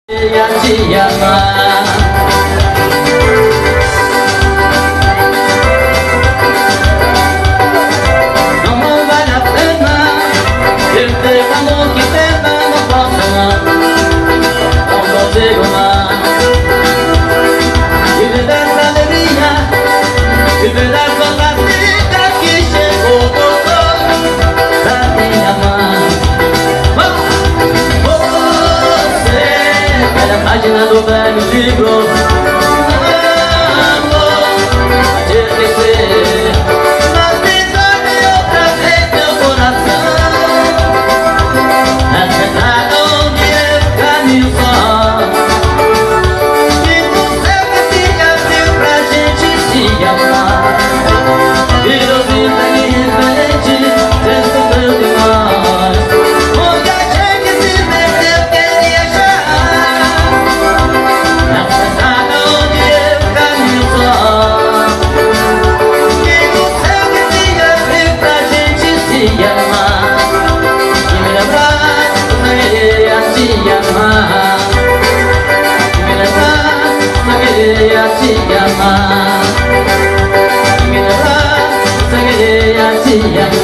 te amar. Não vale a pena eu ter amor que pena, não posso amar, não consigo amar. Viver dessa alegria, viver dessa vida que chegou, voltou pra me amar. Página do velho livro, amor, de esquecer, mas desolve outra vez meu coração. Na estrada onde eu caminho só, e no céu que se abriu pra gente se amar. Virou vida de repente, descobriu de nós, onde a gente se perdeu, queria achar. Na estrada onde eu caminho só, e no céu que se abriu pra gente se amar. E me lembrar, eu queria te amar. E me lembrar, eu queria te amar. E me lembrar, eu queria te amar.